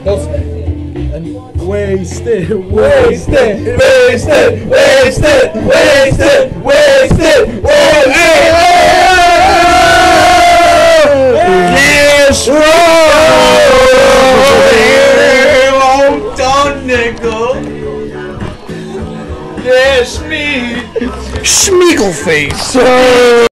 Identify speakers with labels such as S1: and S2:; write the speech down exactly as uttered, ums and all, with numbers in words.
S1: And wasted,
S2: Wasted, wasted, wasted, wasted, wasted. Oh, hey, oh, yes, oh, I'm done, nigga. Yes, me, Schmeagleface.